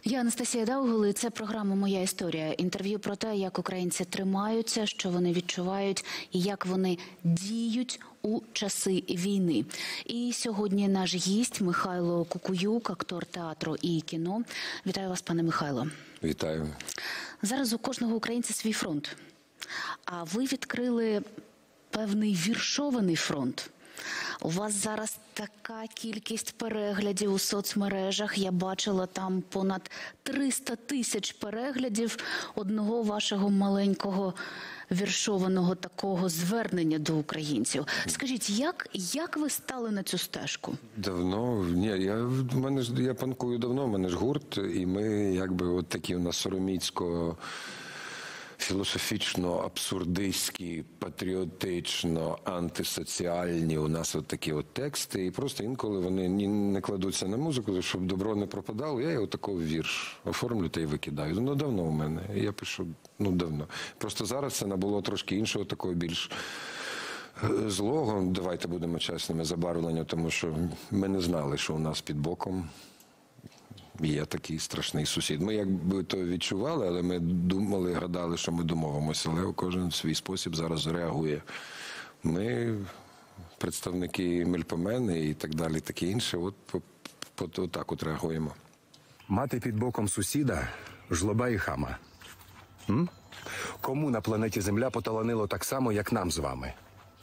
Я Анастасія Даугол, і це програма «Моя історія». Інтерв'ю про те, як українці тримаються, що вони відчувають і як вони діють у часи війни. І сьогодні наш гість Михайло Кукуюк, актор театру і кіно. Вітаю вас, пане Михайло. Вітаю. Зараз у кожного українця свій фронт. А ви відкрили певний віршований фронт. У вас зараз така кількість переглядів у соцмережах. Я бачила там понад 300 тисяч переглядів одного вашого маленького віршованого такого звернення до українців. Скажіть, як ви стали на цю стежку? Давно? Ні, я панкую давно, в мене ж гурт, і ми якби от такі у нас сороміцько філософічно, абсурдистські, патріотично, антисоціальні у нас от такі от тексти. І просто інколи вони не кладуться на музику, щоб добро не пропадало. Я його такий вірш оформлю та й викидаю. Ну, давно у мене. Я пишу, давно. Просто зараз це набуло трошки іншого, такого більш злого, давайте будемо чесними, забарвлення, тому що ми не знали, що у нас під боком є такий страшний сусід. Ми якби то відчували, але ми думали, гадали, що ми домовимося, але кожен в свій спосіб зараз реагує. Ми, представники Мельпомени і так далі, таке інше, от так от реагуємо. Мати під боком сусіда – жлоба і хама. Кому на планеті Земля поталанило так само, як нам з вами?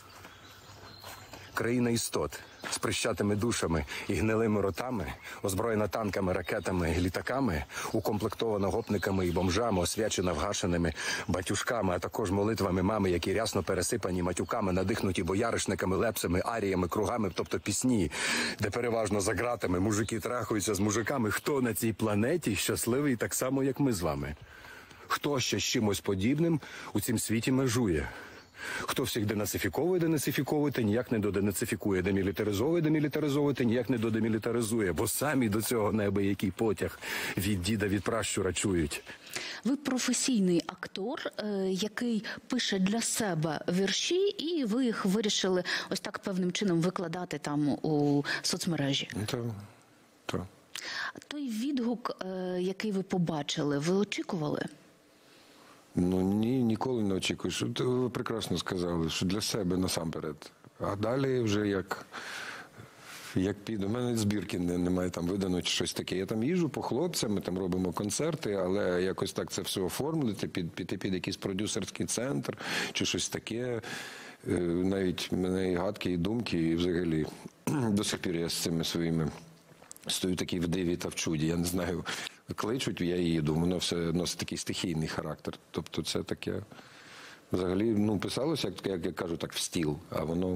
Країна істот з прищатими душами і гнилими ротами, озброєна танками, ракетами, літаками, укомплектована гопниками і бомжами, освячена вгашеними батюшками, а також молитвами мами, які рясно пересипані матюками, надихнуті бояришниками, лепсами, аріями, кругами, тобто пісні, де переважно за ґратами мужики трахаються з мужиками. Хто на цій планеті щасливий так само, як ми з вами? Хто ще з чимось подібним у цім світі межує? Хто всіх денацифіковує, та ніяк не доденацифікує, демілітаризовує, та ніяк не додемілітаризує, бо самі до цього неабиякий потяг від діда, від пращура чують. Ви професійний актор, який пише для себе вірші, і ви їх вирішили ось так певним чином викладати там у соцмережі. Так. Той відгук, який ви побачили, ви очікували? Ні, ніколи не очікую. Ви прекрасно сказали, що для себе насамперед. А далі вже як піду. У мене збірки немає там видано чи щось таке. Я там їжджу по хлопцям, ми там робимо концерти, але якось так це все оформити, піти під якийсь продюсерський центр чи щось таке. Навіть в мене і гадки, і думки, і взагалі до сих пір я з цими своїми стою такий в диві та в чуді. Я не знаю, кличуть, я їду. Воно все носить такий стихійний характер. Тобто це таке, взагалі, писалося, як я кажу, так в стіл, а воно,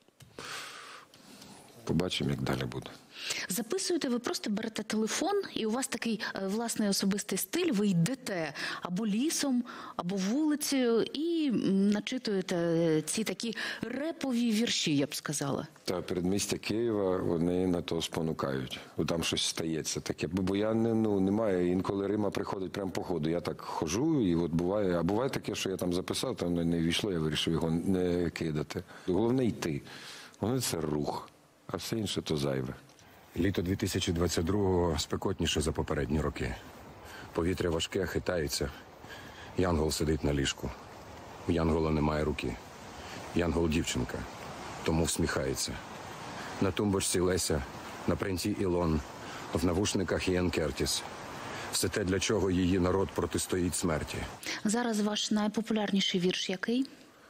побачимо, як далі буде. Записуєте, ви просто берете телефон, і у вас такий власний особистий стиль, ви йдете або лісом, або вулицею, і начитуєте ці такі репові вірші, я б сказала. Так, передмістя Києва, вони на то спонукають. Там щось стається таке. Бо я немає, інколи Рима приходить прямо по ходу. Я так ходжу, і от буває, а буває таке, що я там записав, там не війшло, я вирішив його не кидати. Головне йти. Головне це рух, а все інше то зайве. Літо 2022-го спекотніше за попередні роки. Повітря важке, хитається. Янгол сидить на ліжку. У Янгола немає руки. Янгол дівчинка, тому всміхається. На тумбочці Леся, на принті Ілон, в навушниках Іен Кертіс. Все те, для чого її народ протистоїть смерті. Зараз ваш найпопулярніший вірш який?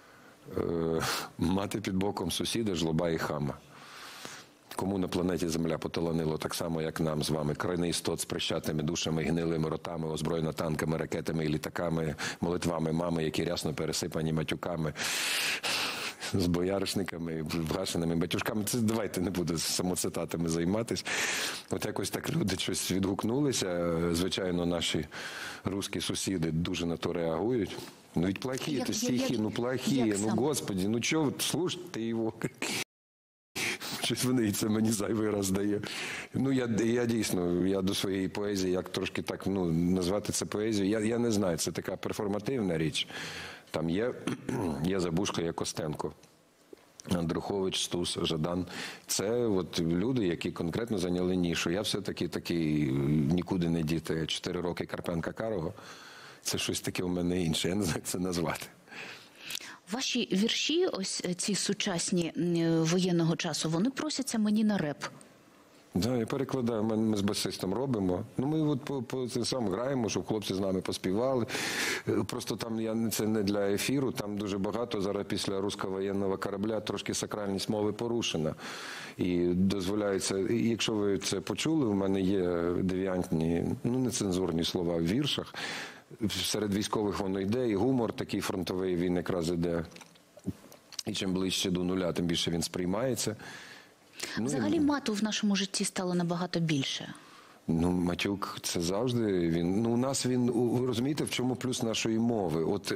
Мати під боком сусіда, жлоба і хама. Кому на планеті Земля поталанило так само, як нам з вами. Країна істот з прищатими душами, гнилими ротами, озброєна танками, ракетами і літаками, молитвами мами, які рясно пересипані матюками, з бояришниками, вгашеними батюшками. Це давайте не буду самоцитатами займатися. От якось так люди щось відгукнулися. Звичайно, наші русські сусіди дуже на то реагують. Ведь плохие это стихи, плохие, господи, чого, слушайте його. Щось вони це мені зайвий раз дає. Я дійсно, я до своєї поезії, як трошки так, назвати це поезією, я не знаю, це така перформативна річ. Там є Забушко, є Костенко. Андрухович, Стус, Жадан. Це от люди, які конкретно зайняли нішу. Я все-таки такий нікуди не діти. 4 роки Карпенка-Карого. Це щось таке у мене інше, я не знаю, як це назвати. Ваші вірші, ось ці сучасні воєнного часу, вони просяться мені на реп. Да, я перекладаю, ми з басистом робимо. Ну, ми от по це сам граємо, щоб хлопці з нами поспівали. Просто там це не для ефіру, там дуже багато зараз після руського воєнного корабля трошки сакральність мови порушена. І дозволяється, і якщо ви це почули, у мене є девіантні, нецензурні слова в віршах. Серед військових воно йде, і гумор такий фронтовий, він якраз іде. І чим ближче до нуля, тим більше він сприймається. Взагалі мату в нашому житті стало набагато більше. Ну, матюк – це завжди він. Ну, у нас він, ви розумієте, в чому плюс нашої мови? От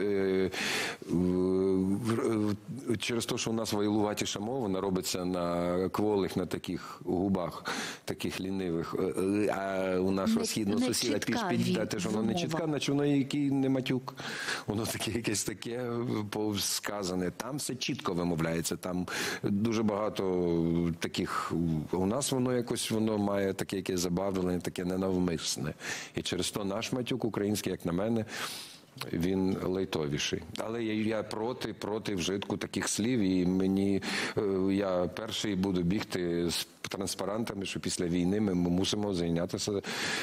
через те, що у нас вайлуватіша мова, вона робиться на кволих, на таких губах, таких лінивих. А у нашого східного сусіда теж воно не чітка, наче воно який не матюк. Воно таке якесь таке сказане. Там все чітко вимовляється, там дуже багато таких. У нас воно якось, воно має таке якесь забавлення, таке ненавмисне. І через то наш матюк український, як на мене, він лайтовіший. Але я проти вжитку таких слів, і я перший буду бігти з транспарантами, що після війни ми мусимо зайнятися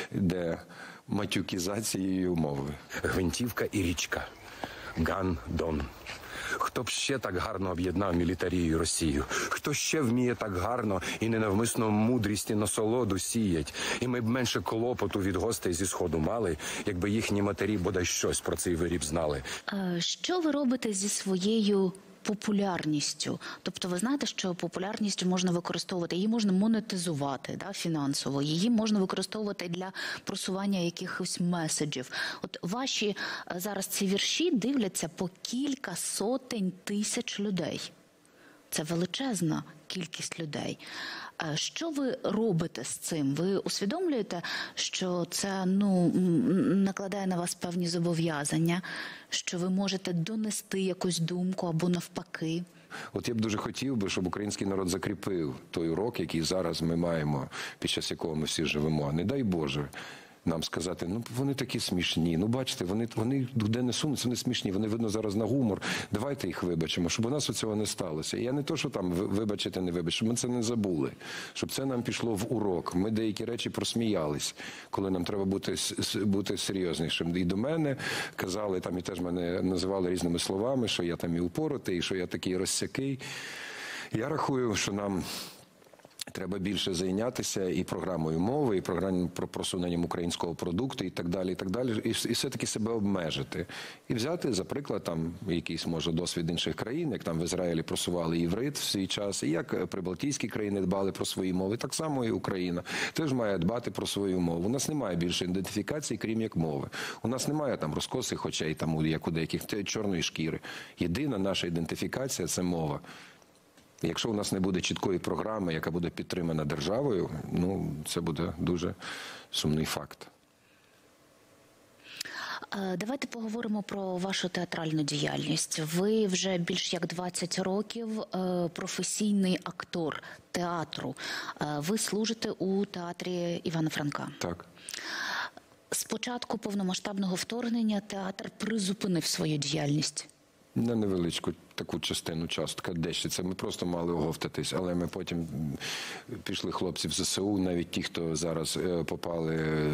матюкізацією мови. Гвинтівка і річка. Ган-Дон. Хто б ще так гарно об'єднав мілітарію і Росію? Хто ще вміє так гарно і ненавмисно мудрість і насолоду сіять? І ми б менше клопоту від гостей зі Сходу мали, якби їхні матері бодай щось про цей виріб знали. Що ви робите зі своєю популярністю? Тобто ви знаєте, що популярність можна використовувати, її можна монетизувати, фінансово, її можна використовувати для просування якихось меседжів. От ваші зараз ці вірші дивляться по кілька сотень тисяч людей. Це величезна кількість людей. Що ви робите з цим? Ви усвідомлюєте, що це накладає на вас певні зобов'язання, що ви можете донести якусь думку або навпаки? От я б дуже хотів би, щоб український народ закріпив той урок, який зараз ми маємо, під час якого ми всі живемо. Не дай Боже нам сказати, вони такі смішні, бачите, вони де не сунуться, вони смішні, вони, видно, зараз на гумор, давайте їх вибачимо, щоб у нас оцього не сталося. І я не то, що там вибачити, не вибачити, щоб ми це не забули, щоб це нам пішло в урок. Ми деякі речі просміялись, коли нам треба бути серйознішим. І до мене казали, там і теж мене називали різними словами, що я там і упоротий, і що я такий розсякий. Я рахую, що нам треба більше зайнятися і програмою мови, і програмою про просуненням українського продукту, і так далі, і все-таки себе обмежити. І взяти, за приклад, там якийсь, може, досвід інших країн, як там в Ізраїлі просували іврит в свій час, і як прибалтійські країни дбали про свої мови, так само і Україна теж має дбати про свою мову. У нас немає більше ідентифікації, крім як мови. У нас немає там розкосих очей, там, як у деяких, чорної шкіри. Єдина наша ідентифікація – це мова. Якщо у нас не буде чіткої програми, яка буде підтримана державою, це буде дуже сумний факт. Давайте поговоримо про вашу театральну діяльність. Ви вже більш як 20 років професійний актор театру. Ви служите у театрі Івана Франка. Так. З початку повномасштабного вторгнення театр призупинив свою діяльність. На невеличку таку частку дещиця. Ми просто мали оговтатись, але ми потім пішли хлопці в ЗСУ, навіть ті, хто зараз попали.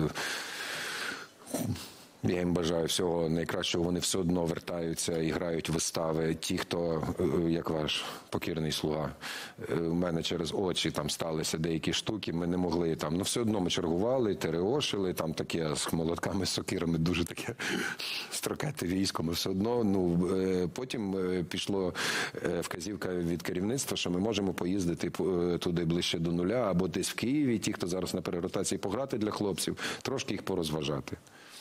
Я їм бажаю всього найкращого, вони все одно вертаються і грають вистави. Ті, хто, як ваш покірний слуга, у мене через очі там сталися деякі штуки, ми не могли там, все одно ми чергували, тереошили, там таке з молотками, з сокирами, дуже таке строкате військо, ми все одно, потім пішло вказівка від керівництва, що ми можемо поїздити туди ближче до нуля, або десь в Києві, ті, хто зараз на переротації, пограти для хлопців, трошки їх порозважати.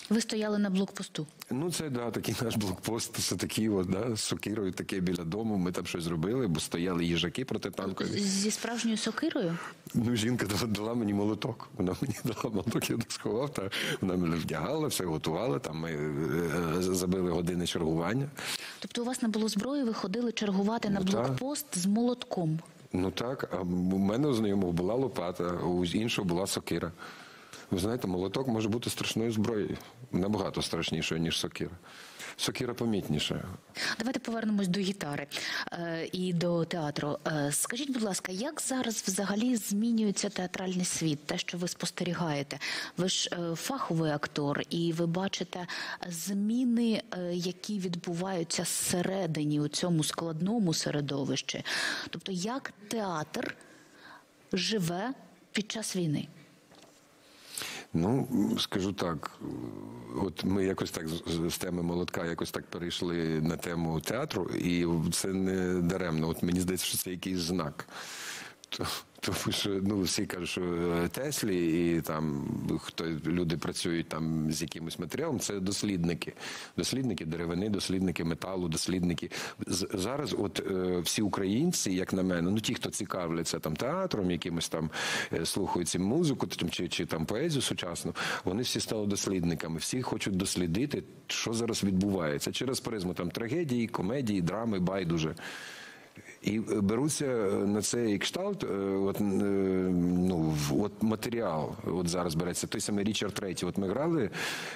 Ви стояли на блокпосту. Ну, це, да, такий наш блокпост, це такий, от, да, з сокирою, таке біля дому, ми там щось зробили, бо стояли їжаки протитанкові. Зі справжньою сокирою? Ну, жінка дала мені молоток. Вона мені дала молоток, я так сховав, та вона мене вдягала, все готувала, там ми забили години чергування. Тобто у вас не було зброї, ви ходили чергувати на Ну, так. блокпост з молотком? Ну так, а у мене у знайомого була лопата, у іншого була сокира. Ви знаєте, молоток може бути страшною зброєю, набагато страшнішою, ніж сокира. Сокира помітніша. Давайте повернемось до гітари і до театру. Скажіть, будь ласка, як зараз взагалі змінюється театральний світ, те, що ви спостерігаєте? Ви ж фаховий актор, і ви бачите зміни, які відбуваються зсередині у цьому складному середовищі. Тобто, як театр живе під час війни? Ну, скажу так, от ми якось так з теми молотка якось так перейшли на тему театру, і це не даремно. От мені здається, що це якийсь знак. Тому що, ну, всі кажуть, що Теслі і там люди працюють там з якимось матеріалом, це дослідники. Дослідники деревини, дослідники металу, дослідники. Зараз от всі українці, як на мене, ну ті, хто цікавляться там театром, якимось там слухають цим музику, чи там поезію сучасну, вони всі стали дослідниками. Всі хочуть дослідити, що зараз відбувається. Через призму там трагедії, комедії, драми, байдуже. І беруться на цей кшталт, от матеріал, от зараз береться, той самий Річард Третій, от ми грали,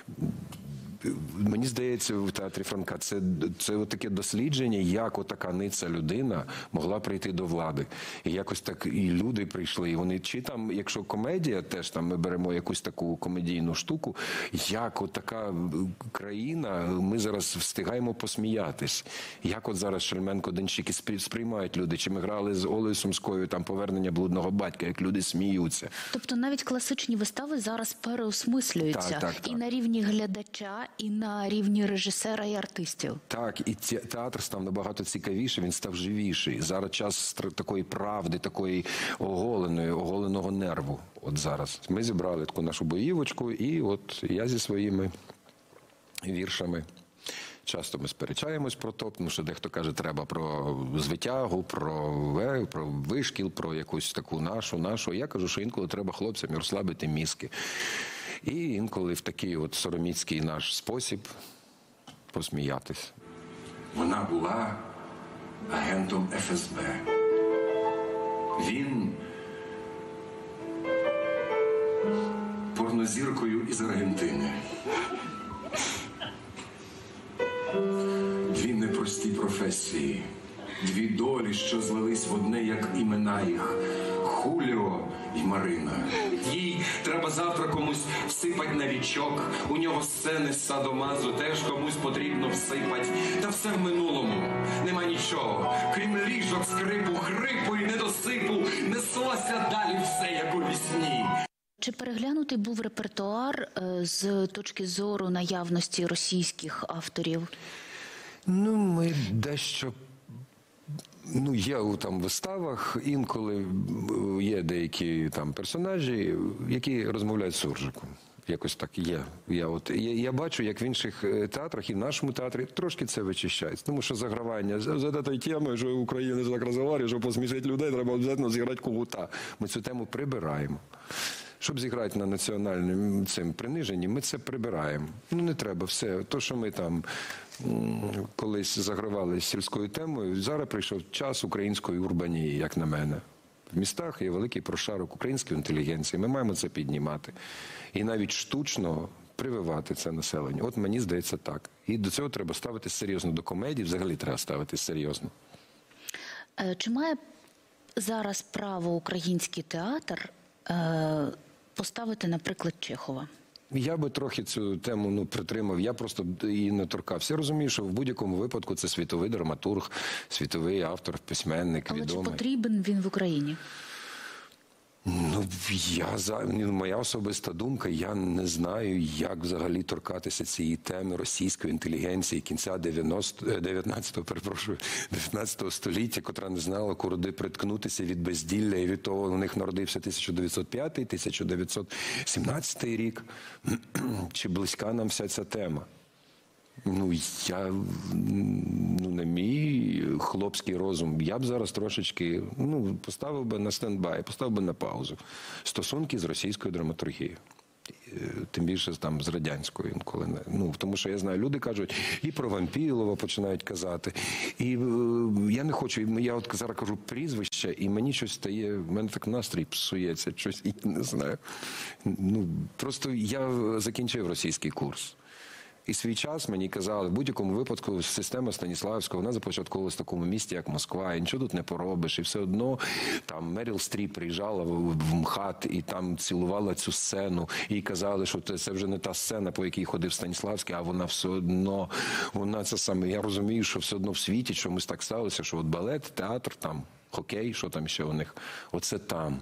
мені здається, в театрі Франка це от таке дослідження, як отака ниця людина могла прийти до влади. І якось так і люди прийшли, і вони, чи там, якщо комедія, теж там ми беремо якусь таку комедійну штуку, як отака країна, ми зараз встигаємо посміятись. Як от зараз Шельменко-Денщики сприймають люди, чи ми грали з Олею Сумською, там «Повернення блудного батька», як люди сміються. Тобто навіть класичні вистави зараз переосмислюються Так. і на рівні глядача, і на рівні режисера і артистів. Так, і театр став набагато цікавіший, він став живіший. Зараз час такої правди, такої оголеного нерву. От зараз. Ми зібрали таку нашу боївочку, і от я зі своїми віршами. Часто ми сперечаємось про то, тому що дехто каже, треба про звитягу, про вишкіл, про якусь таку нашу. Я кажу, що інколи треба хлопцям розслабити мізки. І інколи в такий от сороміцький наш спосіб посміятись. Вона була агентом ФСБ. Він порнозіркою із Аргентини. Дві непрості професії, дві долі, що злились в одне, як імена їх – Хуліо і Марина. Їй треба завтра комусь всипать на вічок, у нього сцени з Садомазо теж комусь потрібно всипать. Та все в минулому, нема нічого, крім ліжок, скрипу, хрипу і недосипу, неслося далі все, як у вісні. Чи переглянутий був репертуар з точки зору наявності російських авторів? Ну, ми дещо... Ну, є у там виставах, інколи є деякі там персонажі, які розмовляють суржиком. Якось так є. Я бачу, як в інших театрах і в нашому театрі трошки це вичищається. Тому що загравання за тією темою, що Україна так розмовляє, щоб посмішити людей, треба обов'язково зіграти когута. Ми цю тему прибираємо. Щоб зіграти на національному цим приниженні, ми це прибираємо. Ну, не треба все. То, що ми там колись загравали з сільською темою, зараз прийшов час української урбанії, як на мене. В містах є великий прошарок української інтелігенції. Ми маємо це піднімати. І навіть штучно прививати це населення. От мені здається так. І до цього треба ставитись серйозно. До комедії взагалі треба ставитись серйозно. Чи має зараз право український театр поставити, наприклад, Чехова? Я би трохи цю тему притримав, я просто її не торкався. Я розумію, що в будь-якому випадку це світовий драматург, світовий автор, письменник, відомий. Але чи потрібен він в Україні? Ну, моя особиста думка, я не знаю, як взагалі торкатися цієї теми російської інтелігенції кінця 19 століття, котра не знала, куди приткнутися від безділля, і від того у них народився 1905, 1917 рік. Чи близька нам вся ця тема? На мій хлопський розум, я б зараз трошечки, поставив би на стендбай, поставив би на паузу стосунки з російською драматургією. Тим більше там з радянською інколи. Тому що я знаю, люди кажуть, і про Вампілова починають казати. І я не хочу, я от зараз кажу прізвище, і мені щось стає, в мене так настрій псується, щось, я не знаю. Просто я закінчив російський курс. І свій час мені казали, в будь-якому випадку система Станіславського, вона започатковувалась в такому місті, як Москва, і нічого тут не поробиш. І все одно там Меріл Стріп приїжджала в МХАТ і там цілувала цю сцену. І казали, що це вже не та сцена, по якій ходив Станіславський, а вона все одно, вона це саме. Я розумію, що все одно в світі чомусь так сталося, що от балет, театр, там, хокей, що там ще у них, оце там.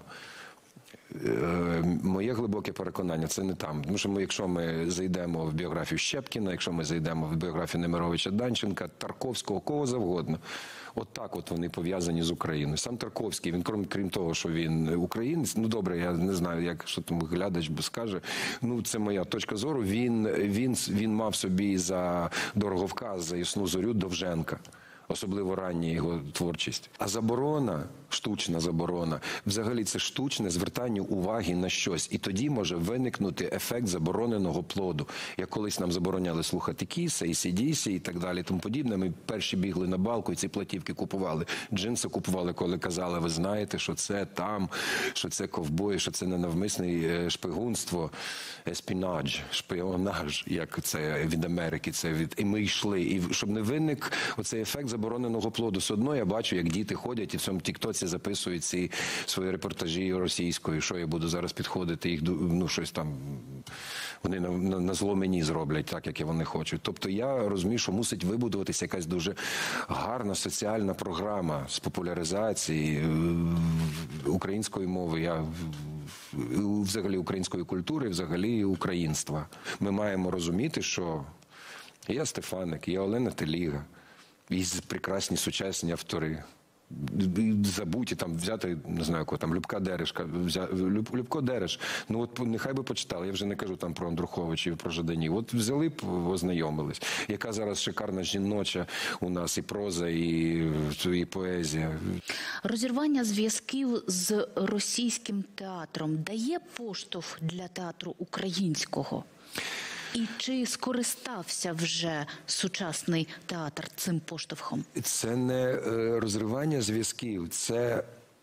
Моє глибоке переконання, це не там. Тому що якщо ми зайдемо в біографію Щепкіна, якщо ми зайдемо в біографію Немировича Данченка, Тарковського, кого завгодно, от вони пов'язані з Україною. Сам Тарковський, він крім того, що він українець, добре, я не знаю, що там глядач скаже, це моя точка зору, він мав собі за дороговказ, за Ясну зорю Довженка. Особливо рання його творчість. А заборона, штучна заборона, взагалі це штучне звертання уваги на щось. І тоді може виникнути ефект забороненого плоду. Як колись нам забороняли слухати Кіса, AC/DC і так далі, тому подібне. Ми перші бігли на балку і ці платівки купували. Джинси купували, коли казали, ви знаєте, що це там, що це ковбої, що це ненавмисне шпигунство, еспінадж, шпіонаж, як це від Америки. І ми йшли. І щоб не виник оцей ефект забороненого плоду. Все одно я бачу, як діти ходять і в цьому тіктоці записують ці свої репортажі російською. Що я буду зараз підходити, їх щось там, вони на зло мені зроблять так, як вони хочуть. Тобто я розумію, що мусить вибудуватися якась дуже гарна соціальна програма з популяризації української мови, взагалі української культури, взагалі українства. Ми маємо розуміти, що є Стефаник, є Олена Теліга, і прекрасні сучасні автори. Забуті там взяти, не знаю, кого там, Любка Дерешка, Любко Дереш, нехай би почитали, я вже не кажу там про Андруховичів, про Жаданів, взяли б, ознайомились. Яка зараз шикарна жіноча у нас і проза, і поезія. Розірвання зв'язків з російським театром дає поштовх для театру українського? І чи скористався вже сучасний театр цим поштовхом? Це не розривання зв'язків, це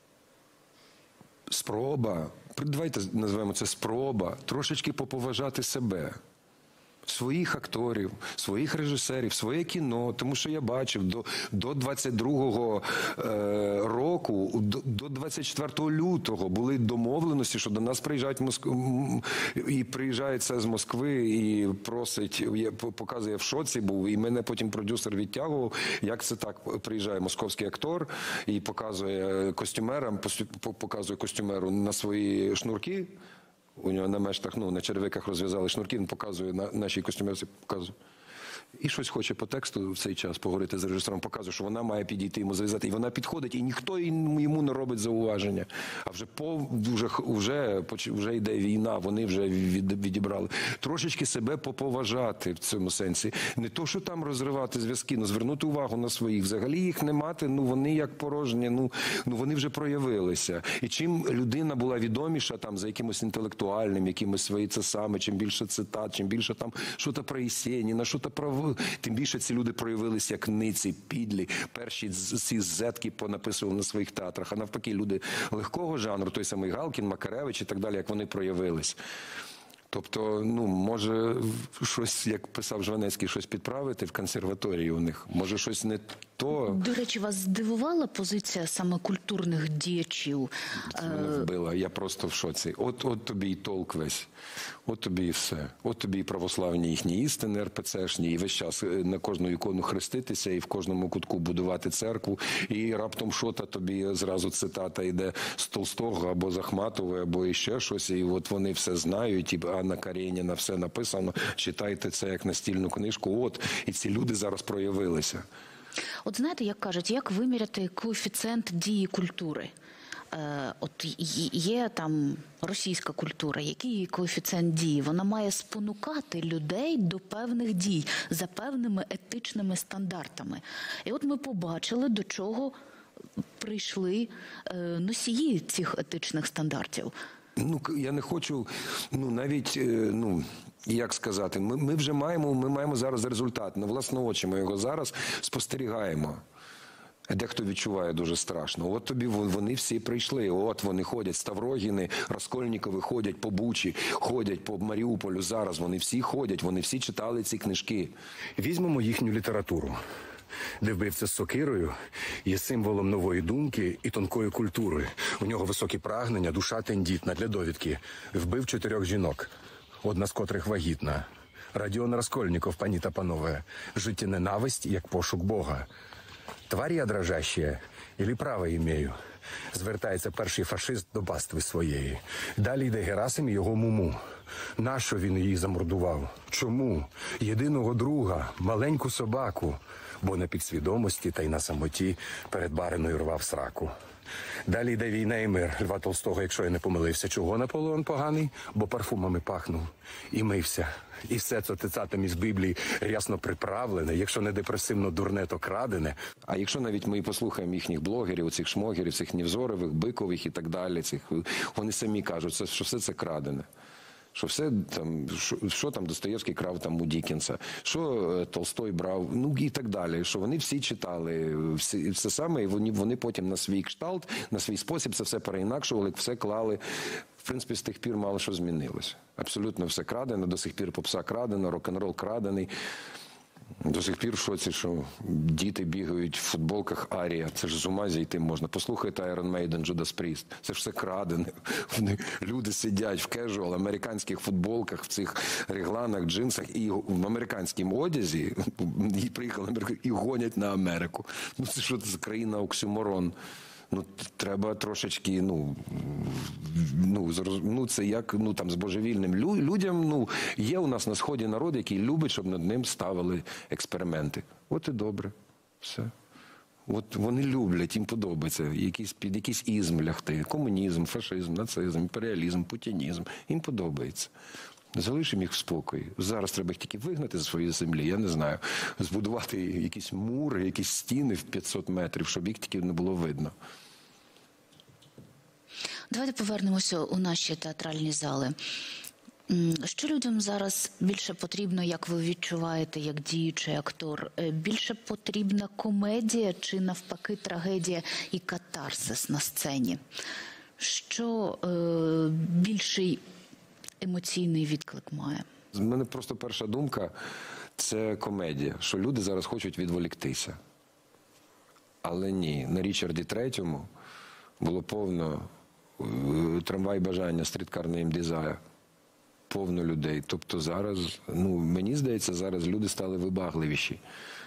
спроба, давайте назвемо це спроба, трошечки поповажати себе. Своїх акторів, своїх режисерів, своє кіно, тому що я бачив до 22-го року, до 24 лютого були домовленості, що до нас приїжджають і приїжджає це з Москви і просить, показує, я в шоці був, і мене потім продюсер відтягував, як це так, приїжджає московський актор і показує костюмеру на свої шнурки. У нього на мештах, на черевиках розв'язали шнурки, він показує на нашій костюмерці, показує. І щось хоче по тексту в цей час поговорити з режисером, показує, що вона має підійти йому зав'язати. І вона підходить, і ніхто йому не робить зауваження. А вже йде війна, вони вже відібрали. Трошечки себе поповажати в цьому сенсі. Не то, що там розривати зв'язки, звернути увагу на своїх. Взагалі їх не мати, вони як порожні, вони вже проявилися. І чим людина була відоміша там за якимось інтелектуальним, якимось свої це саме, чим більше цитат, чим більше там що-то про Єсеніна, що-то про... Тим більше ці люди проявилися як ниці, підлі. Перші ці зетки понаписували на своїх театрах. А навпаки, люди легкого жанру, той самий Галкін, Макаревич і так далі, як вони проявились. Тобто, ну, може, щось, як писав Жванецький, щось підправити в консерваторії у них. Може, щось не то. До речі, вас здивувала позиція саме культурних діячів? Це мене вбило. Я просто в шоці. От тобі і толк весь. От тобі і все. От тобі і православні їхні істини РПЦшні, і весь час на кожну ікону хреститися, і в кожному кутку будувати церкву. І раптом що-то тобі зразу цитата йде з Толстого або з Ахматової, або іще щось. І от вони все знають, і Анна Карєніна все написано. Читайте це як настільну книжку. От, і ці люди зараз проявилися. От знаєте, як кажуть, як виміряти коефіцієнт дії культури? От є там російська культура, який її коефіцієнт дії? Вона має спонукати людей до певних дій за певними етичними стандартами. І от ми побачили, до чого прийшли носії цих етичних стандартів. Ну, я не хочу, ну, навіть, ну, як сказати, ми вже маємо зараз результат. На власні очі ми його зараз спостерігаємо. Дехто відчуває дуже страшно. От тобі вони всі прийшли. От вони ходять, Ставрогіни, Раскольнікови ходять по Бучі, ходять по Маріуполю. Зараз вони всі ходять, вони всі читали ці книжки. Візьмемо їхню літературу, де вбивця з сокирою є символом нової думки і тонкої культури. У нього високі прагнення, душа тендітна. Для довідки вбив 4 жінок, одна з котрих вагітна. Радіон Раскольніков, пані та панове, життєненависть як пошук Бога. Тварь я дрожащая, или право імею? Звертається перший фашист до пастви своєї. Далі йде Герасим і його Муму. Нащо він її замордував? Чому? Єдиного друга, маленьку собаку, бо на підсвідомості та й на самоті перед бариною рвав сраку. Далі йде Війна і мир Льва Толстого, якщо я не помилився. Чого Наполеон поганий? Бо парфумами пахнув. І мився. І все це цитатами з Біблії рясно приправлене, якщо не депресивно дурне, то крадене. А якщо навіть ми послухаємо їхніх блогерів, цих шмогерів, цих Нівзорових, Бикових і так далі, вони самі кажуть, що все це крадене. Що все там, що там Достоєвський крав там у Діккенса, що Толстой брав, ну і так далі. Що вони всі читали все саме, і вони потім на свій кшталт, на свій спосіб це все переінакшували, все клали. В принципі, з тих пір мало що змінилося. Абсолютно все крадено, до сих пір попса крадено, рок-н-рол крадений. До сих пір в шоці, що діти бігають в футболках Арія. Це ж з ума зійти можна. Послухайте Iron Maiden, Judas Priest. Це ж все крадене. Люди сидять в кежуал, американських футболках, в цих регланах, джинсах і в американському одязі і приїхали і гонять на Америку. Ну це що, це країна оксюморон. Ну, треба трошечки, це як, там, з божевільним людям, є у нас на Сході народ, який любить, щоб над ним ставили експерименти. От і добре. Все. От вони люблять, їм подобається під якийсь ізм лягти. Комунізм, фашизм, нацизм, імперіалізм, путінізм. Їм подобається. Залишимо їх в спокої. Зараз треба їх тільки вигнати з своєї землі, я не знаю, збудувати якісь мури, якісь стіни в 500 метрів, щоб їх тільки не було видно. Давайте повернемося у наші театральні зали. Що людям зараз більше потрібно, як ви відчуваєте, як діючий актор? Більше потрібна комедія чи навпаки трагедія і катарсис на сцені? Що більший емоційний відклик має? У мене просто перша думка – це комедія, що люди зараз хочуть відволіктися. Але ні, на Річарді III було повно трамвай бажання, стріткар Named Desire. Повно людей. Тобто зараз, мені здається, зараз люди стали вибагливіші.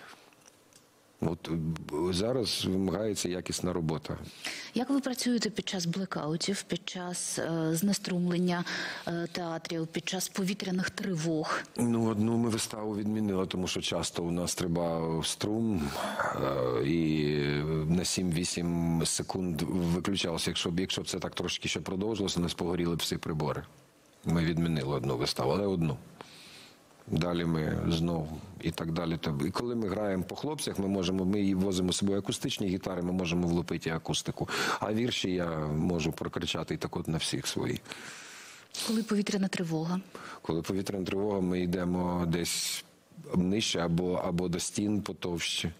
От зараз вимагається якісна робота. Як ви працюєте під час блекаутів, під час знеструмлення театрів, під час повітряних тривог? Одну ми виставу відмінили, тому що часто у нас стрибав струм і на 7-8 секунд виключався. Якщо б це так трошки ще продовжилося, нас погоріли б всі прибори. Ми відмінили одну виставу, але одну. Далі ми знову і так далі. І коли ми граємо по хлопцях, ми возимо з собою акустичні гітари, ми можемо влупити акустику. А вірші я можу прокричати і так от на всіх свої. Коли повітряна тривога? Коли повітряна тривога, ми йдемо десь нижче або до стін потовще.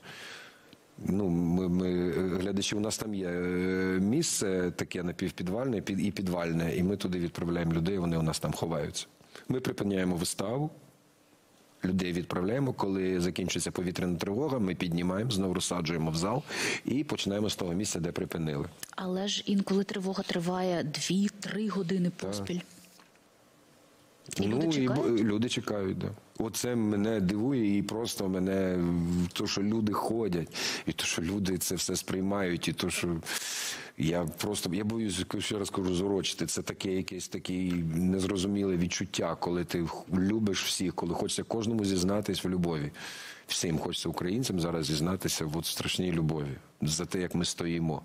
Глядачі, у нас там є місце таке напівпідвальне і підвальне, і ми туди відправляємо людей, вони у нас там ховаються. Ми припиняємо виставу, людей відправляємо. Коли закінчиться повітряна тривога, ми піднімаємо, знову розсаджуємо в зал і починаємо з того місця, де припинили. Але ж інколи тривога триває 2-3 години поспіль. І люди чекають? Люди чекають, да. Оце мене дивує і просто мене, то, що люди ходять, і то, що люди це все сприймають, і то, що я боюсь, ще раз кажу, зурочити. Це таке якесь таке незрозуміле відчуття, коли ти любиш всіх, коли хочеться кожному зізнатись в любові. Всім хочеться українцям зараз зізнатися в страшній любові за те, як ми стоїмо.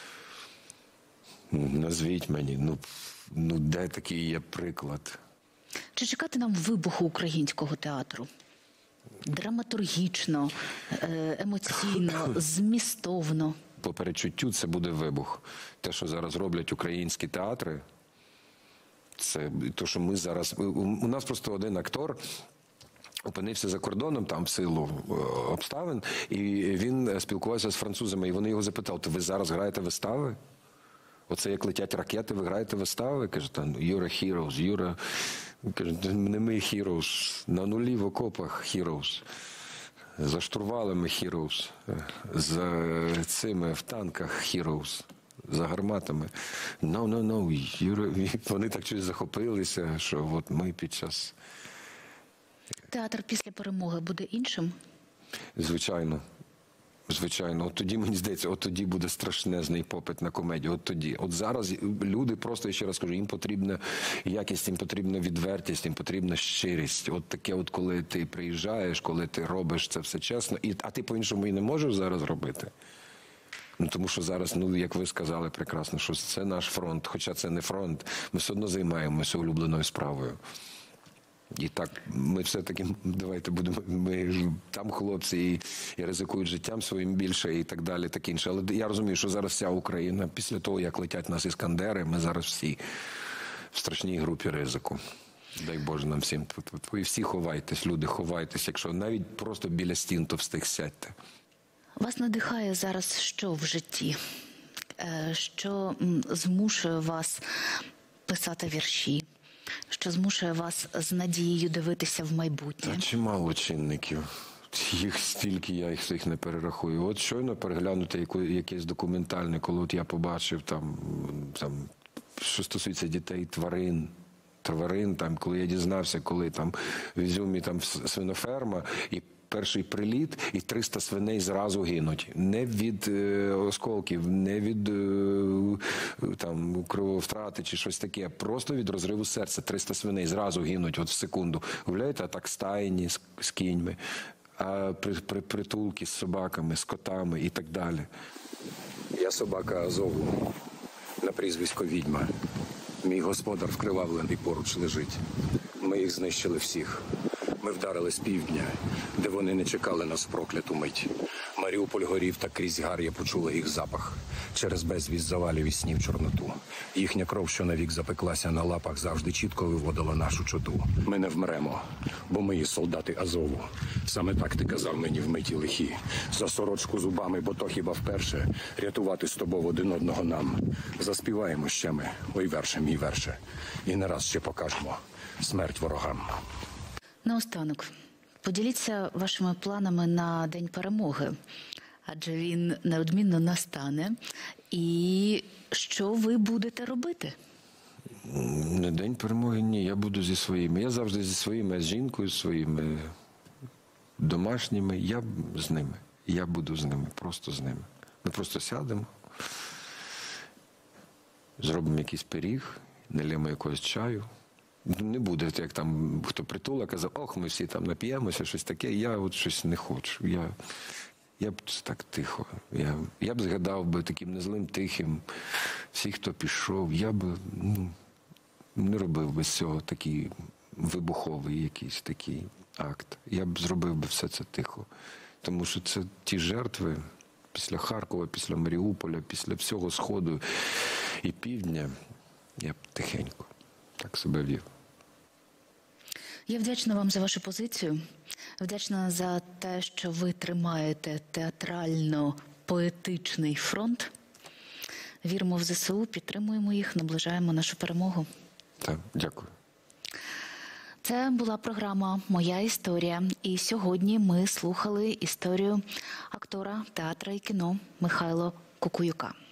Назвіть мені, де такий є приклад? Чи чекати нам вибуху українського театру? Драматургічно, емоційно, змістовно. По перечуттю це буде вибух. Те, що зараз роблять українські театри, це те, що ми зараз... У нас просто один актор опинився за кордоном, там в силу обставин, і він спілкувався з французами, і вони його запитали: ви зараз граєте вистави? Оце як летять ракети, ви граєте вистави? Каже, you're a heroes, Каже, не ми heroes, на нулі в окопах heroes, за штурвалами heroes, за цими в танках heroes, за гарматами. No. Вони так щось захопилися, що от ми під час... Театр після перемоги буде іншим? Звичайно. Звичайно, от тоді, мені здається, от тоді буде страшнезний попит на комедію. От тоді. От зараз люди просто, я ще раз кажу, їм потрібна якість, їм потрібна відвертість, їм потрібна щирість. От таке, от коли ти приїжджаєш, коли ти робиш це все чесно, а ти по-іншому і не можеш зараз робити. Тому що зараз, як ви сказали прекрасно, що це наш фронт, хоча це не фронт, ми все одно займаємося улюбленою справою. І так, ми все-таки, давайте будемо, ми там хлопці і ризикують життям своїм більше і так далі, так інше. Але я розумію, що зараз вся Україна, після того, як летять нас іскандери, ми зараз всі в страшній групі ризику. Дай Боже нам всім. Ви всі ховайтесь, люди, ховайтесь, якщо навіть просто біля стін, то встиг сядьте. Вас надихає зараз що в житті? Що змушує вас писати вірші? Що змушує вас з надією дивитися в майбутнє? Та чимало чинників. Їх стільки, я їх всіх не перерахую. От щойно переглянути якесь документальне, коли от я побачив там, що стосується дітей, тварин, там, коли я дізнався, коли там в Ізюмі там свиноферма, і перший приліт, і 300 свиней зразу гинуть. Не від осколків, не від крововтрати чи щось таке, просто від розриву серця. 300 свиней зразу гинуть от в секунду. Уявляєте, а так стайні з кіньми, а притулки з собаками, з котами і так далі. Я собака Азову, на прізвисько Відьма. Мій господар вкривавлений поруч лежить. Ми їх знищили всіх. Ми вдарили з півдня, де вони не чекали нас в прокляту мить. Маріуполь горів, та крізь гар я почула їх запах. Через безвість завалів і снів чорноту. Їхня кров, що навік запеклася на лапах, завжди чітко виводила нашу чоту. Ми не вмремо, бо ми є солдати Азову. Саме так ти казав мені в миті лихі. За сорочку зубами, бо то хіба вперше рятувати з тобою один одного нам. Заспіваємо ще ми, ой верше, мій верше. І не раз ще покажемо смерть ворогам. Наостанок, поділіться вашими планами на День перемоги, адже він неодмінно настане. І що ви будете робити? На День перемоги ні, я буду зі своїми. Я завжди зі своїми, з жінкою, своїми домашніми. Я з ними. Я буду з ними, просто з ними. Ми просто сядемо, зробимо якийсь пиріг, налємо якогось чаю. Не буде, як там хто Притула казав, ми всі там нап'ємося, щось таке. Я от щось не хочу. Я б так тихо. Я б згадав би таким незлим, тихим всіх, хто пішов. Я б не робив би з цього такий вибуховий якийсь такий акт. Я б зробив би все це тихо. Тому що це ті жертви після Харкова, після Маріуполя, після всього Сходу і Півдня. Я б тихенько так себе вів. Я вдячна вам за вашу позицію. Вдячна за те, що ви тримаєте театрально-поетичний фронт. Віримо в ЗСУ, підтримуємо їх, наближаємо нашу перемогу. Так, дякую. Це була програма «Моя історія». І сьогодні ми слухали історію актора театру і кіно Михайла Кукуюка.